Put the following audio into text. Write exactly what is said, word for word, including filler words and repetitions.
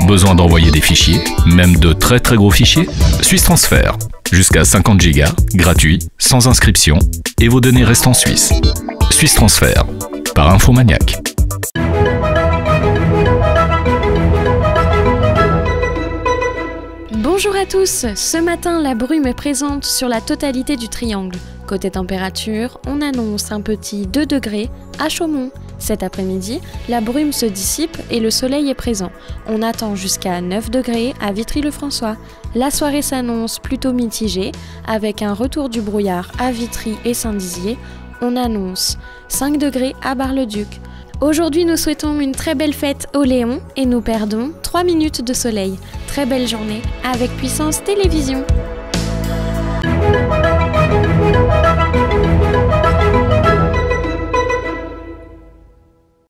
Besoin d'envoyer des fichiers, même de très très gros fichiers? Suisse Transfert. Jusqu'à cinquante gigas, gratuit, sans inscription, et vos données restent en Suisse. Suisse Transfert, par Infomaniac. Bonjour à tous, ce matin la brume est présente sur la totalité du triangle. Côté température, on annonce un petit deux degrés à Chaumont. Cet après-midi, la brume se dissipe et le soleil est présent. On attend jusqu'à neuf degrés à Vitry-le-François. La soirée s'annonce plutôt mitigée, avec un retour du brouillard à Vitry et Saint-Dizier. On annonce cinq degrés à Bar-le-Duc. Aujourd'hui, nous souhaitons une très belle fête au Léon et nous perdons trois minutes de soleil. Très belle journée avec Puissance Télévision.